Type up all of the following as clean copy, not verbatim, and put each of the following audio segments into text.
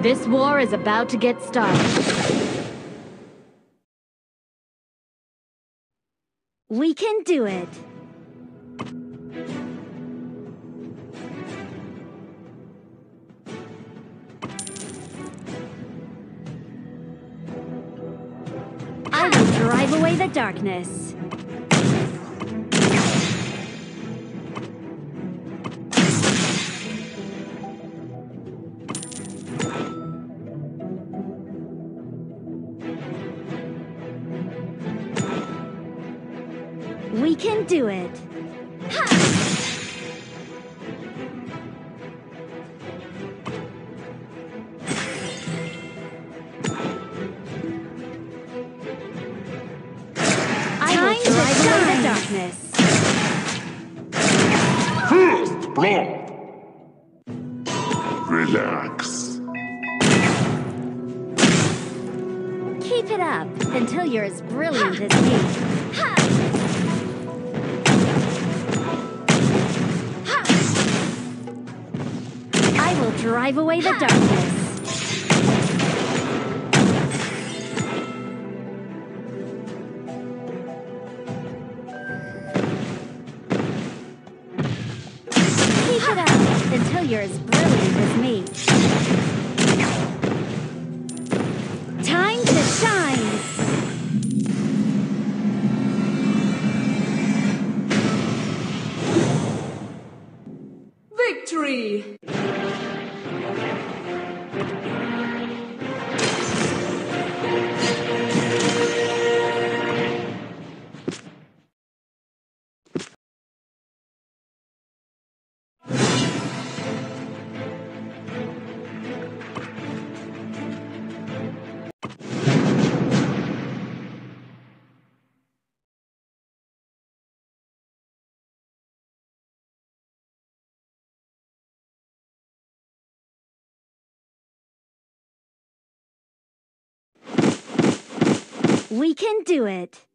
This war is about to get started. We can do it. I will drive away the darkness. We can do it. I will drive away the darkness. First blood. Relax. Keep it up until you're as brilliant as me. I will drive away the darkness. Keep it up until you're as brilliant as me. Time to shine! Victory! We can do it.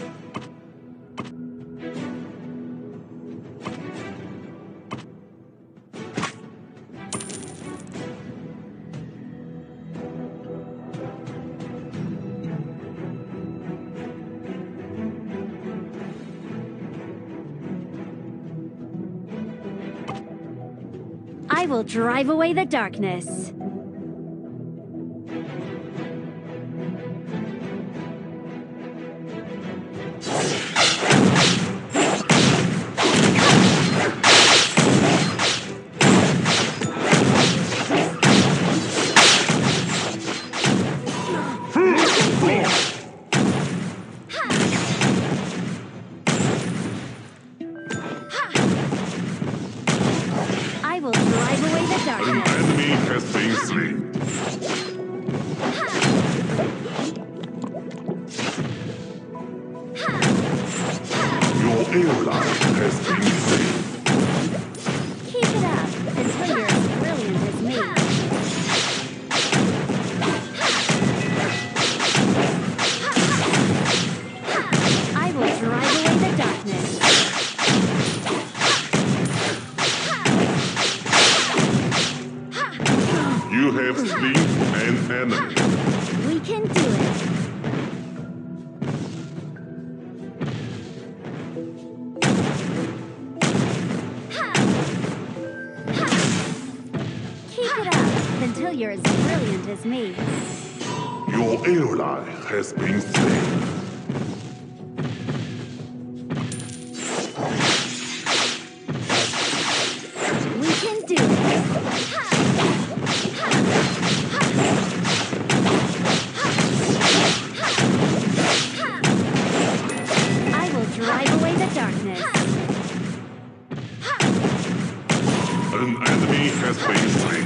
I will drive away the darkness. I will drive away the An darkness. enemy has been slain. Your ally has been slain. Keep it up until you're as brilliant as me. I will drive away the darkness. You have slain an enemy. We can do it. Keep it up until you're as brilliant as me. Your ally has been slain. We can do it. I will drive away the darkness. An enemy has been slain.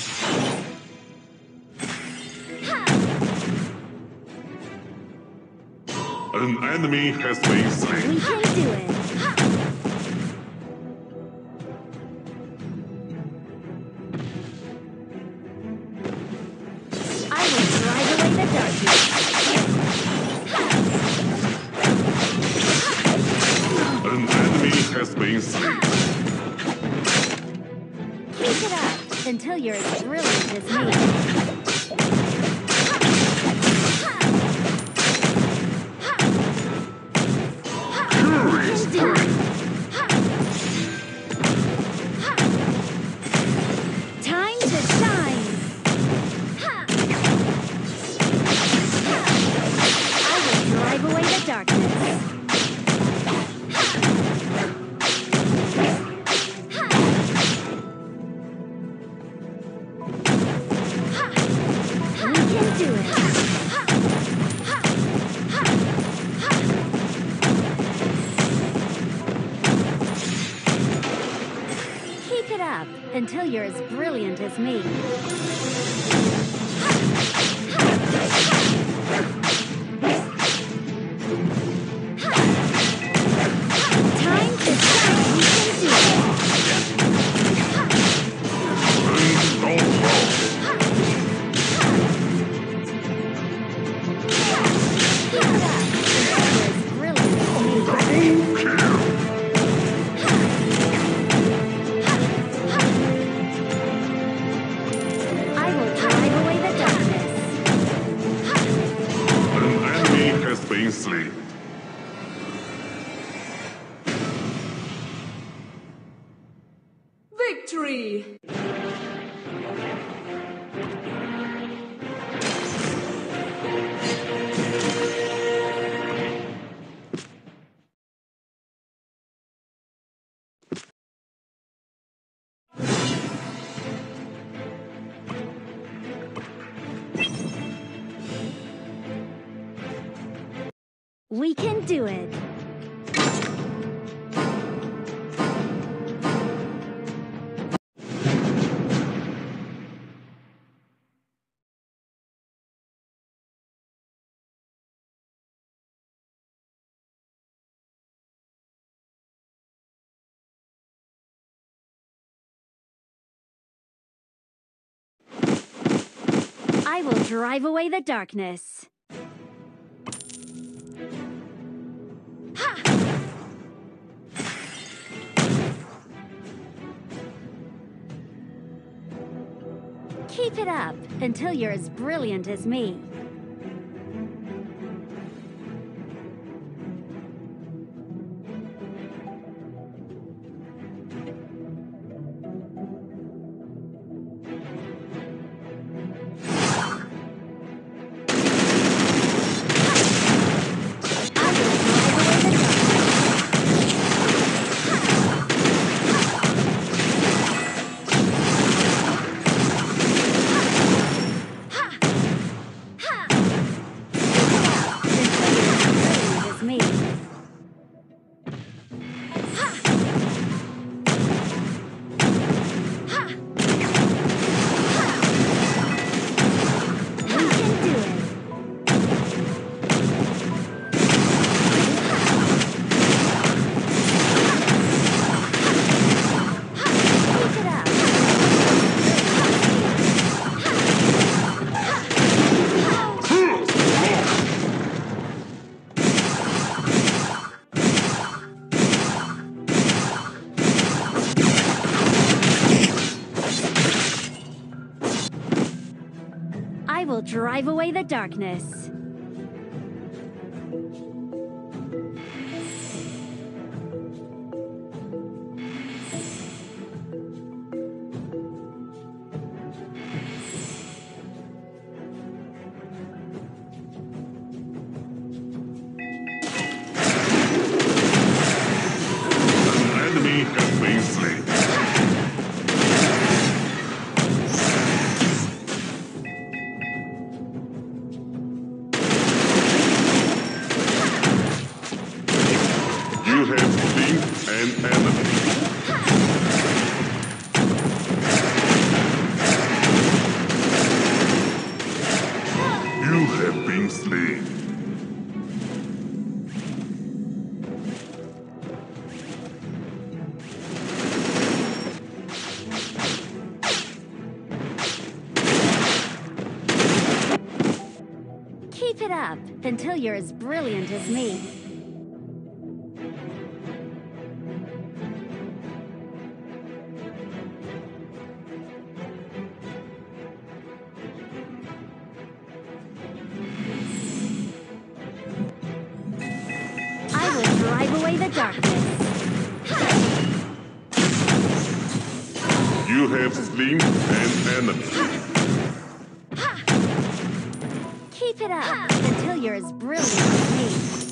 An enemy has been slain. We can do it. I will drive away the darkness. An enemy has been slain. Keep it up until you're as brilliant as me. Time to shine! I will drive away the darkness. We can do it. Keep it up until you're as brilliant as me. Time to shine. We can do it. Keep it up until you're as brilliant as me. I will drive away the darkness. An enemy has been slain. Victory! We can do it. I will drive away the darkness. Keep it up until you're as brilliant as me. I will drive away the darkness. An enemy has been slain. You have been an enemy. You have been slain. Keep it up until you're as brilliant as me. away the darkness. You have slain an enemy. Keep it up until you're as brilliant as me.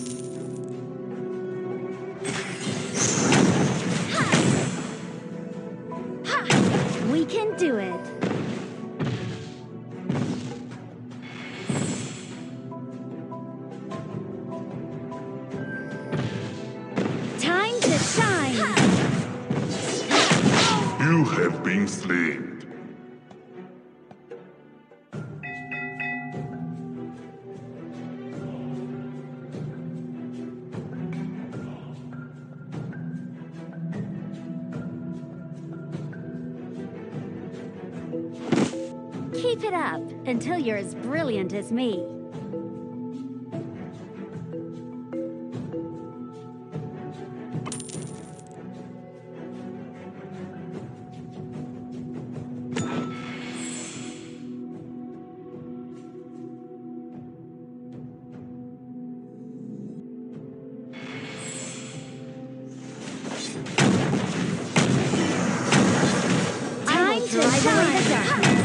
We can do it. Time to shine. You have been slain. Keep it up until you're as brilliant as me. Time to drive away the darkness.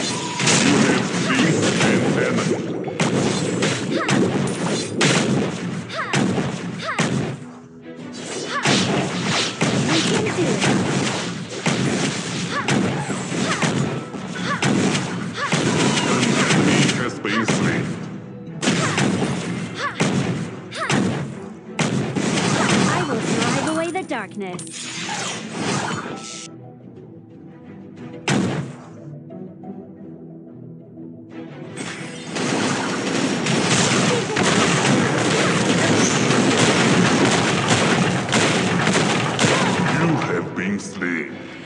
Darkness. You have been slain.